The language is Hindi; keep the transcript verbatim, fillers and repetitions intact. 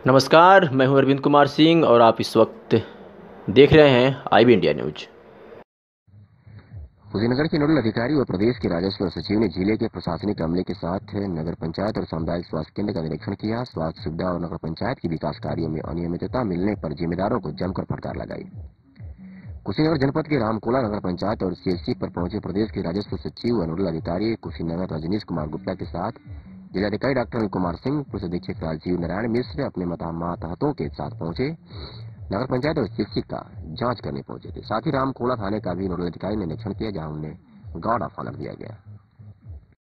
नमस्कार, मैं हूं अरविंद कुमार सिंह और आप इस वक्त देख रहे हैं आईबी इंडिया न्यूज। कुशीनगर के नोडल अधिकारी व प्रदेश के राजस्व सचिव ने जिले के प्रशासनिक अमले के साथ नगर पंचायत और सामुदायिक स्वास्थ्य केंद्र का निरीक्षण किया। स्वास्थ्य सुविधा और नगर पंचायत के विकास कार्यों में अनियमितता मिलने पर जिम्मेदारों को जमकर फटकार लगाई। कुशीनगर जनपद के रामकोला नगर पंचायत और सीएचसी पर पहुंचे प्रदेश के राजस्व सचिव व नोडल अधिकारी कुशीनगर रजनीश कुमार गुप्ता के साथ जिलाधिकारी डॉक्टर अनिल कुमार सिंह, पुलिस अधीक्षक राजीव नारायण मिश्र अपने मातहतों के साथ पहुंचे नगर पंचायत और शिक्षक का जांच करने पहुंचे थे। साथ ही रामकोला थाने का भी नोडल अधिकारी ने निरीक्षण किया, जहां उन्हें गार्ड ऑफ ऑनर दिया गया।